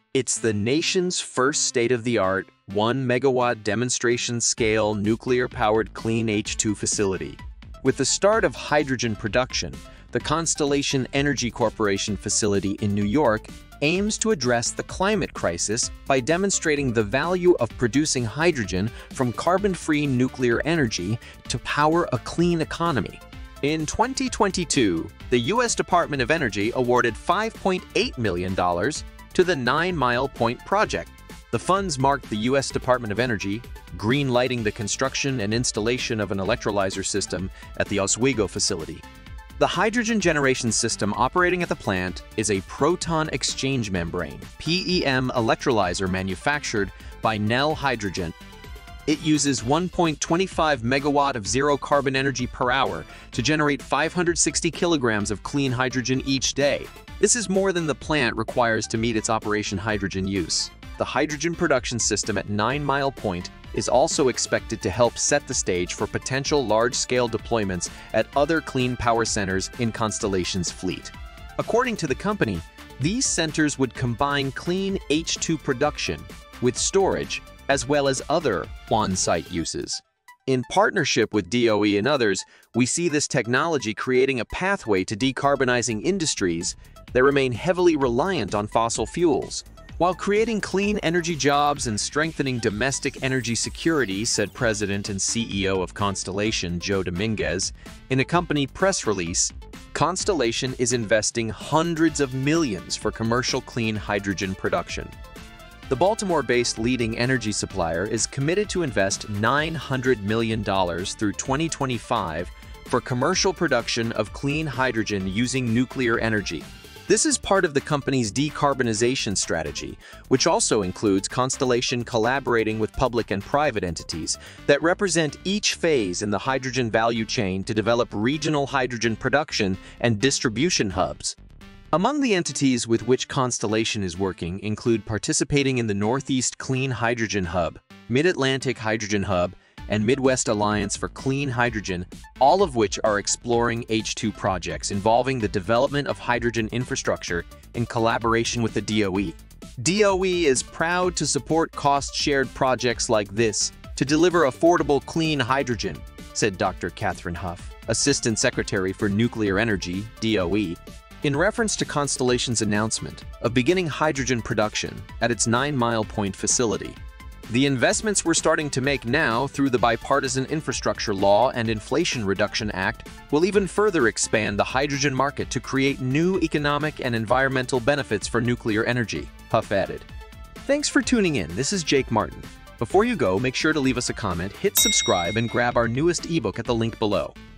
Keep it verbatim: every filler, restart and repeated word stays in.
It's the nation's first state-of-the-art one megawatt demonstration-scale nuclear-powered clean H two facility. With the start of hydrogen production, the Constellation Energy Corporation facility in New York aims to address the climate crisis by demonstrating the value of producing hydrogen from carbon-free nuclear energy to power a clean economy. In twenty twenty-two, the U S Department of Energy awarded five point eight million dollars to the Nine Mile Point project. The funds marked the U S Department of Energy green-lighting the construction and installation of an electrolyzer system at the Oswego facility. The hydrogen generation system operating at the plant is a proton exchange membrane (P E M) electrolyzer manufactured by Nel Hydrogen. It uses one point two five megawatt of zero-carbon energy per hour to generate five hundred sixty kilograms of clean hydrogen each day. This is more than the plant requires to meet its operation hydrogen use. The hydrogen production system at Nine Mile Point is also expected to help set the stage for potential large-scale deployments at other clean power centers in Constellation's fleet. According to the company, these centers would combine clean H two production with storage, as well as other on-site uses. In partnership with D O E and others, we see this technology creating a pathway to decarbonizing industries that remain heavily reliant on fossil fuels, while creating clean energy jobs and strengthening domestic energy security, said President and C E O of Constellation, Joe Dominguez. In a company press release, Constellation is investing hundreds of millions for commercial clean hydrogen production. The Baltimore-based leading energy supplier is committed to invest nine hundred million dollars through twenty twenty-five for commercial production of clean hydrogen using nuclear energy. This is part of the company's decarbonization strategy, which also includes Constellation collaborating with public and private entities that represent each phase in the hydrogen value chain to develop regional hydrogen production and distribution hubs. Among the entities with which Constellation is working include participating in the Northeast Clean Hydrogen Hub, Mid-Atlantic Hydrogen Hub, and Midwest Alliance for Clean Hydrogen, all of which are exploring H two projects involving the development of hydrogen infrastructure in collaboration with the D O E. D O E is proud to support cost-shared projects like this to deliver affordable clean hydrogen, said Doctor Catherine Huff, Assistant Secretary for Nuclear Energy, D O E, in reference to Constellation's announcement of beginning hydrogen production at its Nine Mile Point facility. The investments we're starting to make now through the Bipartisan Infrastructure Law and Inflation Reduction Act will even further expand the hydrogen market to create new economic and environmental benefits for nuclear energy, Huff added. Thanks for tuning in. This is Jake Martin. Before you go, make sure to leave us a comment, hit subscribe, and grab our newest ebook at the link below.